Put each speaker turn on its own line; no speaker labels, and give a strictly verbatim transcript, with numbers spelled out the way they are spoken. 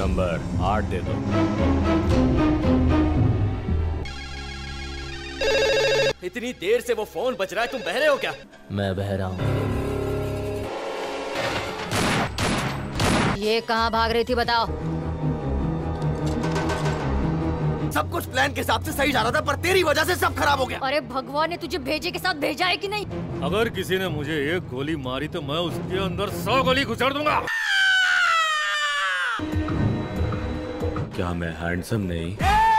Number आठ दे दो।
इतनी देर से वो फोन बज रहा है, तुम बहरे हो क्या?
मैं बह रहा हूँ।
ये कहाँ भाग रही थी बताओ?
सब कुछ प्लान के हिसाब से सही जा रहा था, पर तेरी वजह से सब खराब हो गया।
अरे भगवान ने तुझे भेजे के साथ भेजा है कि नहीं?
अगर किसी ने मुझे एक गोली मारी तो मैं उसके अंदर सौ गोली घुसड़ दूंगा।
क्या मैं हैंडसम नहीं?